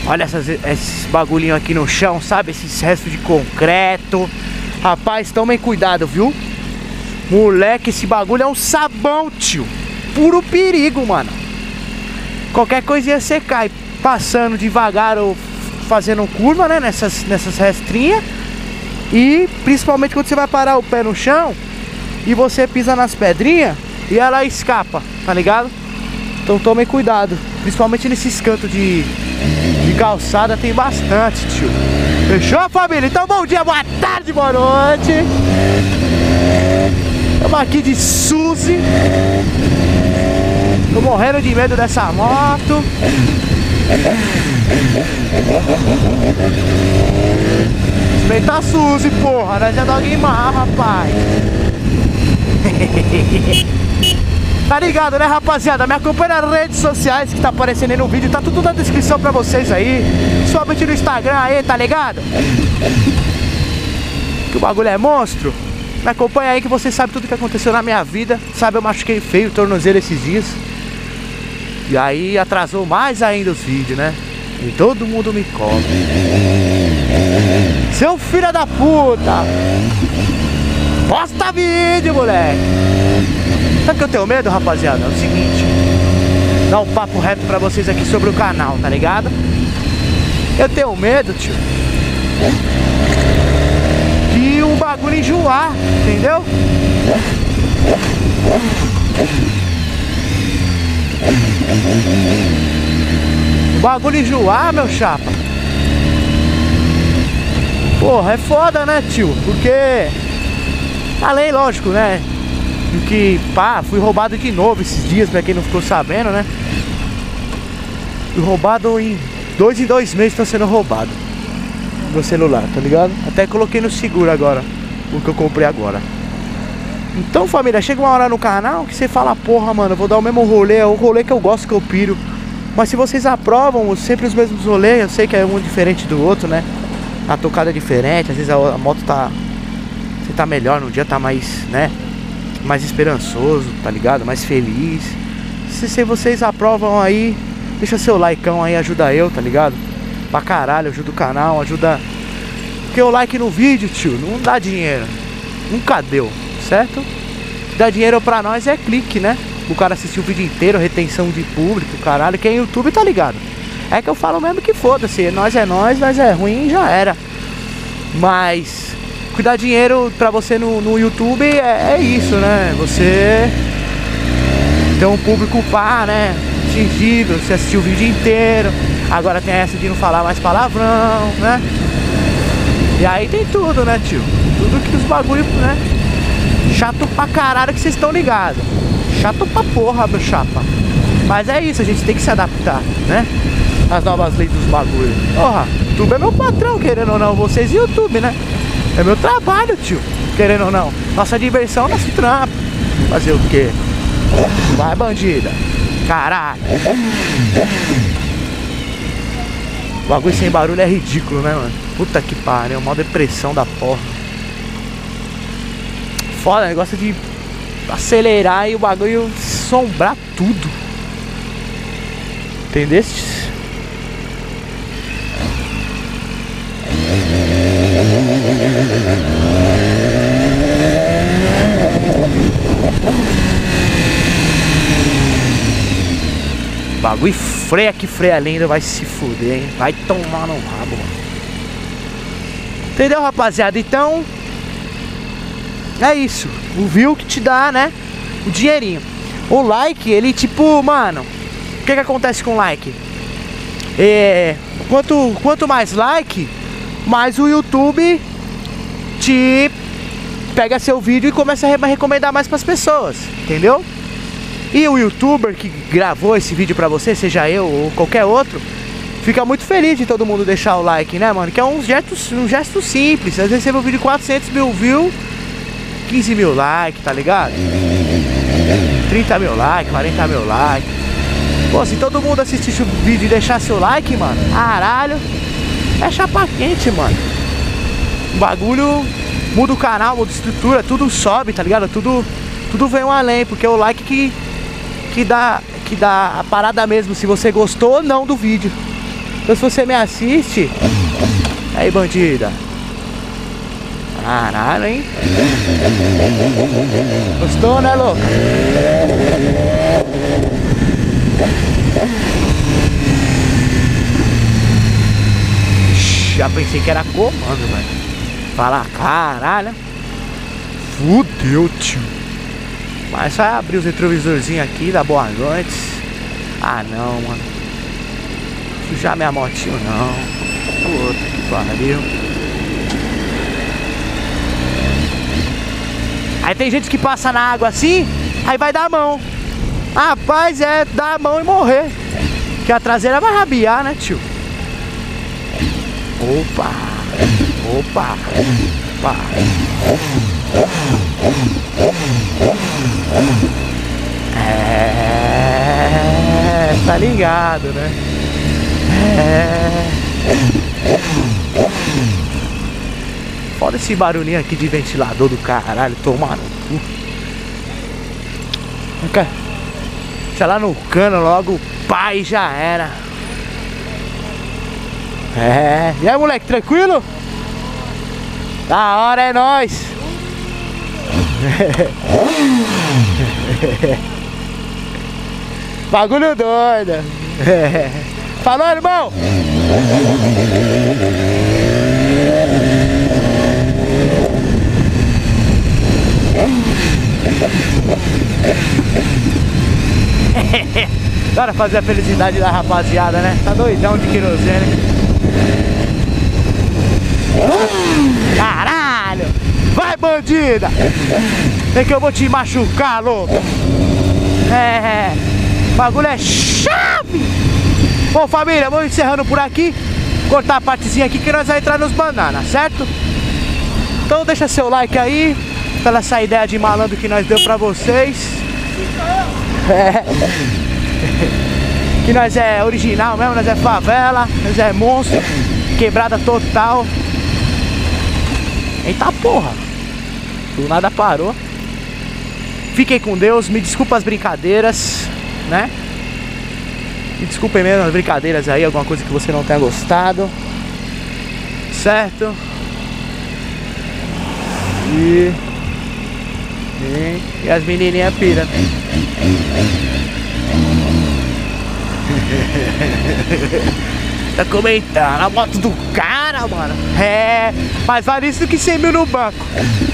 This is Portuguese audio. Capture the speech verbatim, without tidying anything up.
Olha essas, esses bagulhinhos aqui no chão, sabe? Esses restos de concreto. Rapaz, tomem cuidado, viu? Moleque, esse bagulho é um sabão, tio. Puro perigo, mano. Qualquer coisinha você cai passando devagar ou fazendo curva, né? Nessas, nessas restrinhas. E principalmente quando você vai parar o pé no chão e você pisa nas pedrinhas e ela escapa, tá ligado? Então tomem cuidado. Principalmente nesses cantos de, de calçada tem bastante, tio. Fechou, família? Então bom dia, boa tarde, boa noite. Estamos aqui de Suzy. Tô morrendo de medo dessa moto. Respeita a Suzy, porra. Nós é dog mar, rapaz. Tá ligado, né, rapaziada? Me acompanha nas redes sociais que tá aparecendo aí no vídeo. Tá tudo na descrição pra vocês aí. Somente no Instagram aí, tá ligado? Que o bagulho é monstro. Me acompanha aí que você sabe tudo que aconteceu na minha vida. Sabe, eu machuquei feio o tornozelo esses dias. E aí atrasou mais ainda os vídeos, né? E todo mundo me cobra. Seu filho da puta! Posta vídeo, moleque! Sabe que eu tenho medo, rapaziada? É o seguinte. Dar um papo reto pra vocês aqui sobre o canal, tá ligado? Eu tenho medo, tio, de um bagulho enjoar, entendeu? O bagulho enjoar, meu chapa. Porra, é foda, né, tio? Porque além, lógico, né, que, pá, fui roubado de novo esses dias, pra quem não ficou sabendo, né? Fui roubado em dois em dois meses, tô sendo roubado meu celular, tá ligado? Até coloquei no seguro agora, o que eu comprei agora. Então, família, chega uma hora no canal que você fala, porra, mano, eu vou dar o mesmo rolê, é o rolê que eu gosto, que eu piro. Mas se vocês aprovam sempre os mesmos rolês, eu sei que é um diferente do outro, né? A tocada é diferente, às vezes a, a moto tá... Você tá melhor no dia, tá mais, né? Mais esperançoso, tá ligado? Mais feliz. Se, se vocês aprovam aí, deixa seu likeão aí, ajuda eu, tá ligado? Pra caralho, ajuda o canal, ajuda. Porque o like no vídeo, tio, não dá dinheiro. Nunca deu, certo? O que dá dinheiro pra nós é clique, né? O cara assistir o vídeo inteiro, retenção de público, caralho. Quem é YouTube tá ligado. É que eu falo mesmo que foda-se. Nós é nós, nós é ruim, já era. Mas o que dá dinheiro pra você no, no YouTube é, é isso, né? Você tem um público pá, né? Atingível, você assistiu o vídeo inteiro. Agora tem essa de não falar mais palavrão, né? E aí tem tudo, né, tio? Tudo que os bagulho, né? Chato pra caralho que vocês estão ligados. Chato pra porra, meu chapa. Mas é isso, a gente tem que se adaptar, né? As novas leis dos bagulhos. Porra, YouTube é meu patrão, querendo ou não. Vocês e YouTube, né? É meu trabalho, tio, querendo ou não. Nossa diversão, nosso trampo. Fazer o quê? Vai, bandida. Caralho. O bagulho sem barulho é ridículo, né, mano? Puta que pariu, uma depressão da porra. Foda, negócio de acelerar e o bagulho sombrar tudo. Entendeste? Bagulho freia que freia linda, vai se fuder, hein? Vai tomar no rabo, mano. Entendeu, rapaziada? Então é isso. O view que te dá, né? O dinheirinho. O like, ele tipo, mano, o que que acontece com o like? É, quanto, quanto mais like, mais o YouTube te pega seu vídeo e começa a recomendar mais pras pessoas, entendeu? E o youtuber que gravou esse vídeo pra você, seja eu ou qualquer outro, fica muito feliz de todo mundo deixar o like, né, mano? Que é um gesto, um gesto simples. Às vezes você vê um vídeo com quatrocentos mil views, quinze mil likes, tá ligado? trinta mil likes, quarenta mil likes. Pô, se todo mundo assistisse o vídeo e deixasse o like, mano, caralho, é chapa quente, mano. O bagulho muda o canal, muda a estrutura, tudo sobe, tá ligado? Tudo, tudo vem um além, porque é o like que, que, dá, que dá a parada mesmo, se você gostou ou não do vídeo. Então se você me assiste, aí bandida. Caralho, hein? Gostou, né, louca? Já pensei que era comando, velho. Fala, caralho. Fudeu, tio. Mas só abrir os retrovisorzinhos aqui, dar boa noite. Ah, não, mano. Sujar minha motinho, não. Puta que pariu. Aí tem gente que passa na água assim, aí vai dar a mão. Rapaz, é dar a mão e morrer. Que a traseira vai rabiar, né, tio? Opa! Opa! Opa! É... Tá ligado, né? É... Foda esse barulhinho aqui de ventilador do caralho, tomar no cu. Deixa lá no cano logo, pai, já era. É, e aí, moleque, tranquilo? Da hora, é nóis. Bagulho doido. Falou, irmão. Bora fazer a felicidade da rapaziada, né? Tá doidão de querosene. Caralho! Vai, bandida! Vem que eu vou te machucar, louco! É, o bagulho é chave! Bom, família, vamos encerrando por aqui. Cortar a partezinha aqui que nós vamos entrar nos bananas, certo? Então deixa seu like aí pela essa ideia de malandro que nós deu pra vocês. É. Que nós é original mesmo, nós é favela, nós é monstro, quebrada total. Eita porra, do nada parou. Fiquem com Deus, me desculpa as brincadeiras, né? Me desculpem mesmo as brincadeiras aí, alguma coisa que você não tenha gostado. Certo? E... E, e as menininhas piram. Tá comentando a moto do cara, mano. É, mas vale isso do que cem mil no banco.